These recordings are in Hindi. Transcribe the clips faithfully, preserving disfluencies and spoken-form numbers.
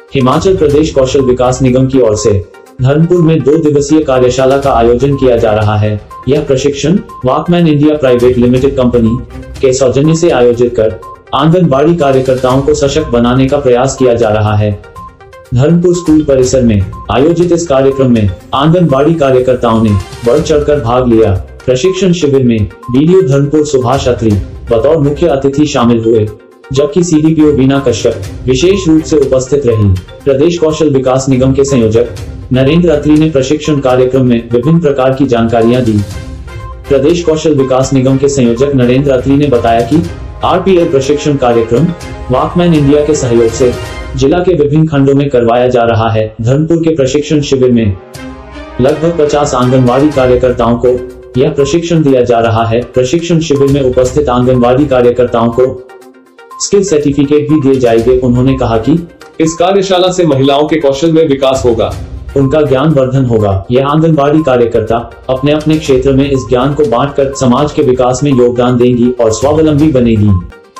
हिमाचल प्रदेश कौशल विकास निगम की ओर से धर्मपुर में दो दिवसीय कार्यशाला का आयोजन किया जा रहा है। यह प्रशिक्षण walkman India private limited company के सौजन्य से आयोजित कर आंगनबाड़ी कार्यकर्ताओं को सशक्त बनाने का प्रयास किया जा रहा है। धर्मपुर स्कूल परिसर में आयोजित इस कार्यक्रम में आंगनबाड़ी कार्यकर्ताओं ने बढ़ चढ़कर भाग लिया। प्रशिक्षण शिविर में बीडीओ धर्मपुर सुभाष अत्री बतौर मुख्य अतिथि शामिल हुए, जबकि सीडीपीओ बीना कश्यप विशेष रूप से उपस्थित रही। प्रदेश कौशल विकास निगम के संयोजक नरेंद्र अत्री ने प्रशिक्षण कार्यक्रम में विभिन्न प्रकार की जानकारियां दी। प्रदेश कौशल विकास निगम के संयोजक नरेंद्र अत्री ने बताया कि आरपीएल प्रशिक्षण कार्यक्रम वॉकमैन इंडिया के सहयोग से जिला के विभिन्न खंडों में करवाया जा रहा है। धर्मपुर के प्रशिक्षण शिविर में लगभग पचास आंगनबाड़ी कार्यकर्ताओं को यह प्रशिक्षण दिया जा रहा है। प्रशिक्षण शिविर में उपस्थित आंगनबाड़ी कार्यकर्ताओं को स्किल सर्टिफिकेट भी दिए जाएंगे। उन्होंने कहा कि इस कार्यशाला से महिलाओं के कौशल में विकास होगा, उनका ज्ञान वर्धन होगा। यह आंगनबाड़ी कार्यकर्ता अपने अपने क्षेत्र में इस ज्ञान को बांटकर समाज के विकास में योगदान देंगी और स्वावलंबी बनेगी।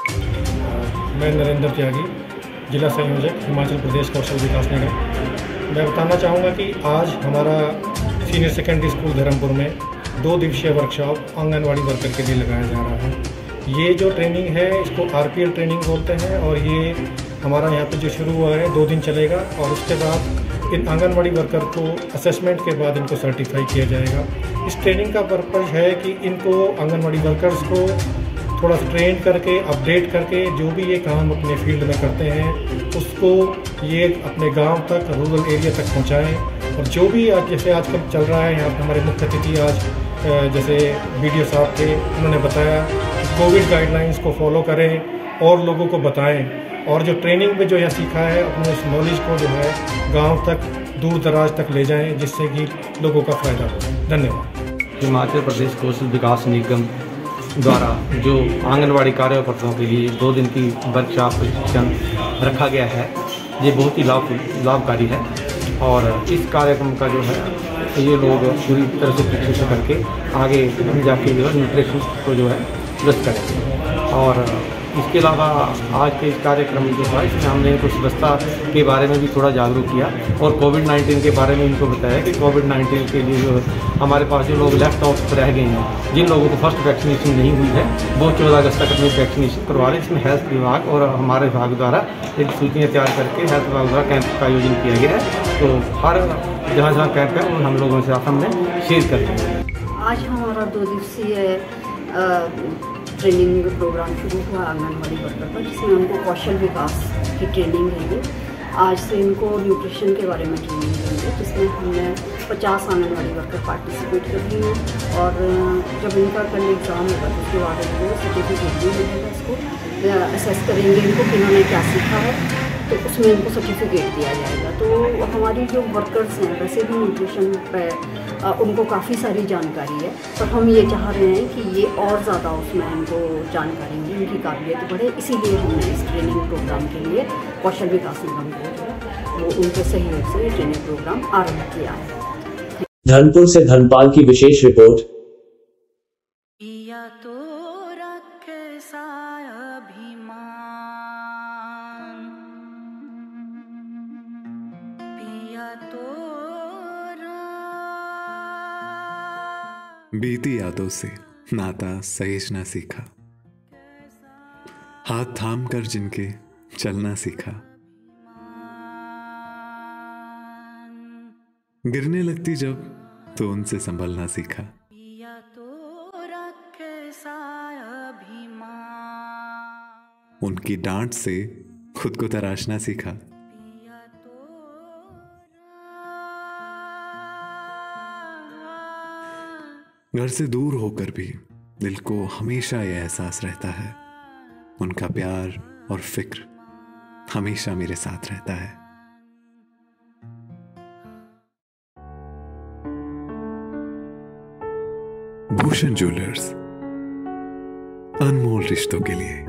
मैं नरेंद्र त्यागी, जिला संयोजक हिमाचल प्रदेश कौशल विकास निगम। मैं बताना चाहूँगा कि आज हमारा सीनियर सेकेंडरी स्कूल धर्मपुर में दो दिवसीय वर्कशॉप आंगनबाड़ी वर्कर के लिए लगाया जा रहा है। ये जो ट्रेनिंग है इसको आरपीएल ट्रेनिंग बोलते हैं और ये हमारा यहाँ पे जो शुरू हुआ है दो दिन चलेगा और उसके बाद इन आंगनबाड़ी वर्कर को असेसमेंट के बाद इनको सर्टिफाई किया जाएगा। इस ट्रेनिंग का पर्पज़ है कि इनको आंगनबाड़ी वर्कर्स को थोड़ा ट्रेन करके अपडेट करके जो भी ये काम अपने फील्ड में करते हैं उसको ये अपने गांव तक, रूरल एरिया तक पहुंचाएं। और जो भी आज जैसे आजकल चल रहा है, यहाँ पर हमारे मुख्य अतिथि आज जैसे बीडीओ साहब थे, उन्होंने बताया कि कोविड गाइडलाइंस को फॉलो करें और लोगों को बताएं और जो ट्रेनिंग में जो यह सीखा है अपने उस नॉलेज को जो है गाँव तक, दूर दराज तक ले जाएँ, जिससे कि लोगों का फ़ायदा हो। धन्यवाद। हिमाचल प्रदेश कौशल विकास निगम द्वारा जो आंगनवाड़ी कार्यकर्ताओं के लिए दो दिन की वर्कशॉप प्रशिक्षण रखा गया है, ये बहुत ही लाभ लाभकारी है और इस कार्यक्रम का जो है ये लोग पूरी तरह से प्रशिक्षण करके आगे जाके जो है न्यूट्रिशन को जो है व्यस्त करेंगे। और इसके अलावा आज के इस कार्यक्रम में जो है इसमें हमने इनको स्वच्छता के बारे में भी थोड़ा जागरूक किया और कोविड नाइन्टीन के बारे में इनको बताया कि कोविड नाइन्टीन के लिए जो हमारे पास जो लोग लेफ्ट आउट रह गए हैं, जिन लोगों को फर्स्ट वैक्सीनेशन नहीं हुई है, वो चौदह अगस्त तक अपनी वैक्सीनेशन करवा रहे हैं। इसमें हेल्थ विभाग और हमारे विभाग द्वारा एक सूचियाँ तैयार करके हेल्थ विभाग द्वारा कैंप का आयोजन किया गया है। तो हर जहाँ जहाँ कैंप है उन हम लोगों से हमने शेयर कर दिया। आज हमारा दो दिवसीय ट्रेनिंग प्रोग्राम शुरू हुआ आंगनबाड़ी वर्कर पर, जिसमें उनको कौशल विकास की ट्रेनिंग है। आज से इनको न्यूट्रिशन के बारे में ट्रेनिंग देंगे, जिसमें हमने पचास आंगनबाड़ी वर्कर पार्टिसिपेट कर रही हैं और जब इनका कल एग्ज़ाम होगा तो उसके बाद इनको सर्टिफिकेट भी मिलेगा। इसको असेस करेंगे इनको कि इन्होंने क्या सीखा है, तो उसमें इनको सर्टिफिकेट दिया जाएगा। तो हमारी जो वर्कर्स हैं वैसे भी न्यूट्रिशन पर उनको काफ़ी सारी जानकारी है, पर हम ये चाह रहे हैं कि ये और ज़्यादा उसमें इनको जानकारी मिले, इनकी काबिलियत बढ़े। इसीलिए हमने इस ट्रेनिंग प्रोग्राम के लिए कौशल विकास निगम को जो वो उनके सहयोग से ट्रेनिंग प्रोग्राम आरंभ किया है। धर्मपुर से धर्मपाल की विशेष रिपोर्ट। बीती यादों से नाता सहेजना सीखा, हाथ थाम कर जिनके चलना सीखा, गिरने लगती जब तो उनसे संभलना सीखा, उनकी डांट से खुद को तराशना सीखा, घर से दूर होकर भी दिल को हमेशा यह एहसास रहता है, उनका प्यार और फिक्र हमेशा मेरे साथ रहता है। भूषण ज्वेलर्स, अनमोल रिश्तों के लिए।